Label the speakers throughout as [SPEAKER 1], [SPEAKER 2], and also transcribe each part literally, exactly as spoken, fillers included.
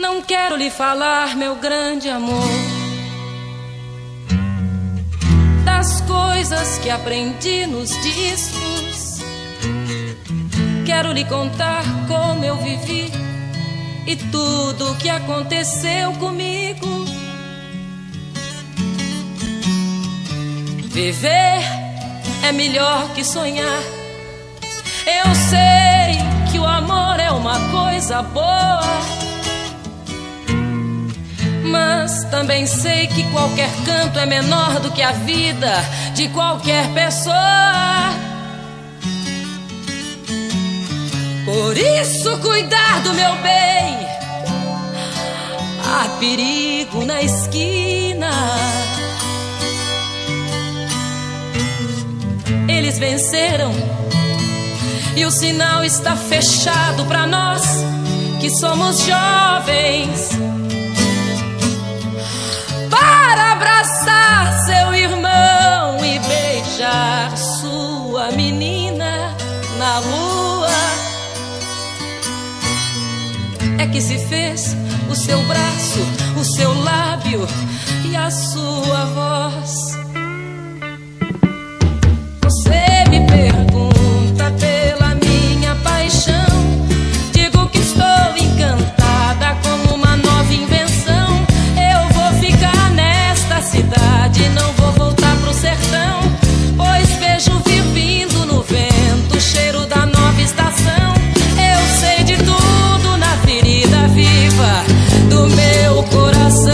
[SPEAKER 1] Não quero lhe falar, meu grande amor, das coisas que aprendi nos discos. Quero lhe contar como eu vivi e tudo o que aconteceu comigo. Viver é melhor que sonhar. Eu sei que o amor é uma coisa boa, mas também sei que qualquer canto é menor do que a vida de qualquer pessoa. Por isso, cuidar do meu bem. Há perigo na esquina. Eles venceram e o sinal está fechado para nós que somos jovens, para abraçar seu irmão e beijar sua menina na rua. É que se fez o seu braço, o seu lábio e a sua voz. Você me pergunta pela minha paixão, digo que estou encantada com uma nova invenção. Eu vou ficar nesta cidade, não vou voltar pro sertão, pois vejo vir vindo no vento o cheiro da nova estação. Eu sei de tudo na ferida viva do meu coração.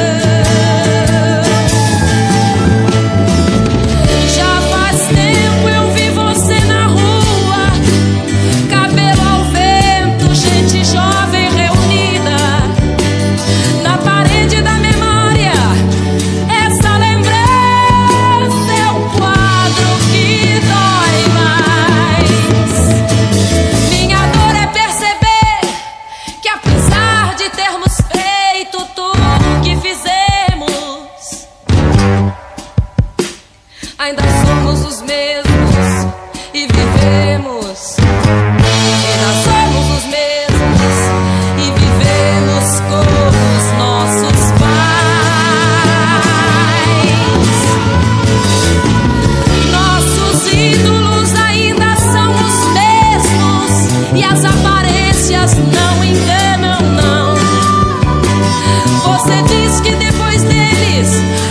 [SPEAKER 1] Ainda somos os mesmos e vivemos. Ainda somos os mesmos e vivemos como os nossos pais. Nossos ídolos ainda são os mesmos e as aparências não enganam, não. Você diz que depois deles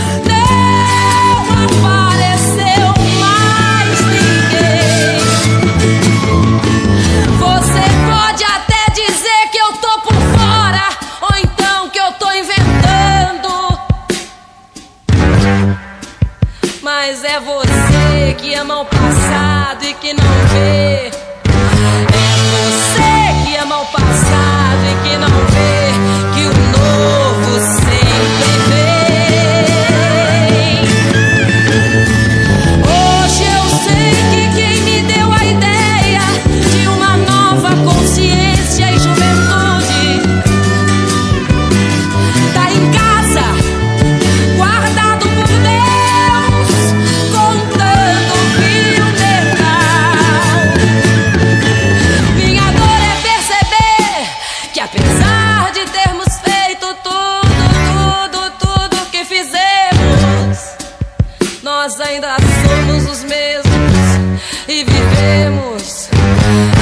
[SPEAKER 1] mas é você que ama o passado e que não vê. É você que ama o passado e que não vê que o novo sempre vem. Hoje eu sei que quem me deu a ideia de uma nova consciência e juventude tá em casa, guardado por Deus, contando o fio dental. Minha dor é perceber que apesar de termos feito tudo, tudo, tudo que fizemos, nós ainda somos os mesmos e vivemos